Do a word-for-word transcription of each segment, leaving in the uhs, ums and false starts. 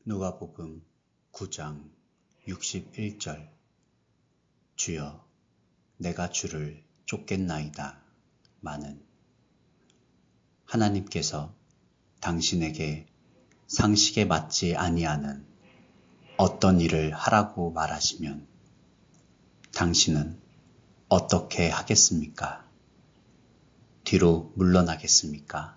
누가복음 구 장 육십일 절. 주여, 내가 주를 쫓겠나이다. 마는. 하나님께서 당신에게 상식에 맞지 아니하는 어떤 일을 하라고 말하시면 당신은 어떻게 하겠습니까? 뒤로 물러나겠습니까?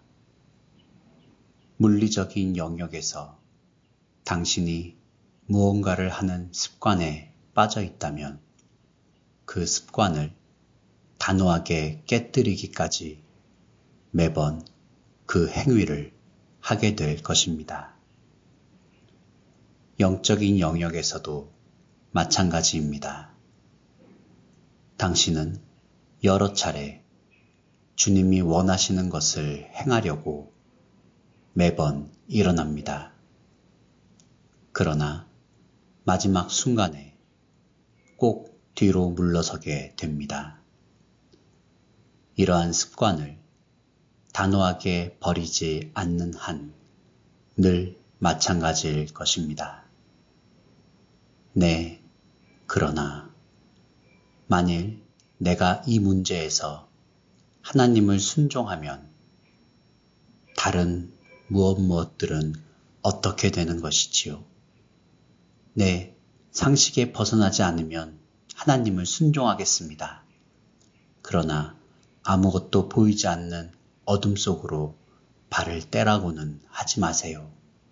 물리적인 영역에서 당신이 무언가를 하는 습관에 빠져 있다면 그 습관을 단호하게 깨뜨리기까지 매번 그 행위를 하게 될 것입니다. 영적인 영역에서도 마찬가지입니다. 당신은 여러 차례 주님이 원하시는 것을 행하려고 매번 일어납니다. 그러나 마지막 순간에 꼭 뒤로 물러서게 됩니다. 이러한 습관을 단호하게 버리지 않는 한 늘 마찬가지일 것입니다. 네, 그러나 만일 내가 이 문제에서 하나님을 순종하면 다른 무엇 무엇들은 어떻게 되는 것이지요? 네, 상식에 벗어나지 않으면 하나님을 순종하겠습니다. 그러나 아무것도 보이지 않는 어둠 속으로 발을 떼라고는 하지 마세요.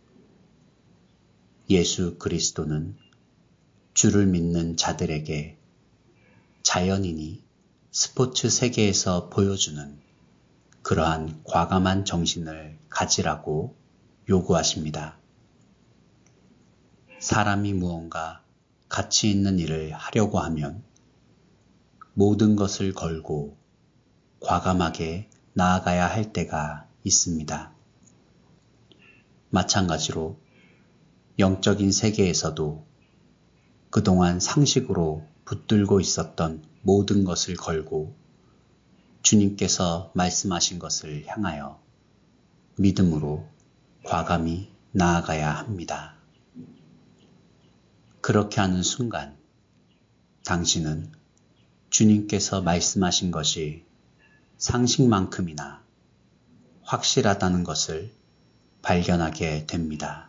예수 그리스도는 주를 믿는 자들에게 자연인이 스포츠 세계에서 보여주는 그러한 과감한 정신을 가지라고 요구하십니다. 사람이 무언가 가치 있는 일을 하려고 하면 모든 것을 걸고 과감하게 나아가야 할 때가 있습니다. 마찬가지로 영적인 세계에서도 그동안 상식으로 붙들고 있었던 모든 것을 걸고 주님께서 말씀하신 것을 향하여 믿음으로 과감히 나아가야 합니다. 그렇게 하는 순간 당신은 주님께서 말씀하신 것이 상식만큼이나 확실하다는 것을 발견하게 됩니다.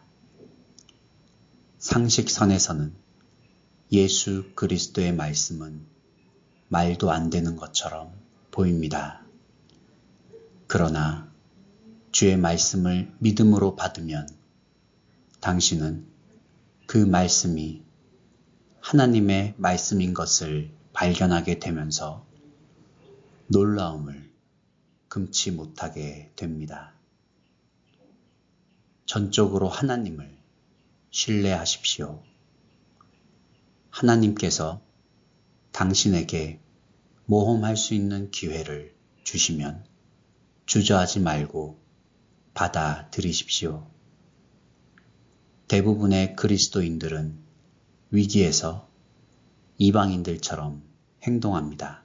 상식선에서는 예수 그리스도의 말씀은 말도 안 되는 것처럼 보입니다. 그러나 주의 말씀을 믿음으로 받으면 당신은 그 말씀이 하나님의 말씀인 것을 발견하게 되면서 놀라움을 금치 못하게 됩니다. 전적으로 하나님을 신뢰하십시오. 하나님께서 당신에게 모험할 수 있는 기회를 주시면 주저하지 말고 받아들이십시오. 대부분의 그리스도인들은 위기에서 이방인들처럼 행동합니다.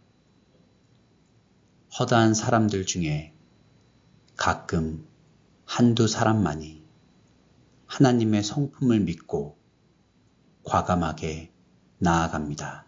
허다한 사람들 중에 가끔 한두 사람만이 하나님의 성품을 믿고 과감하게 나아갑니다.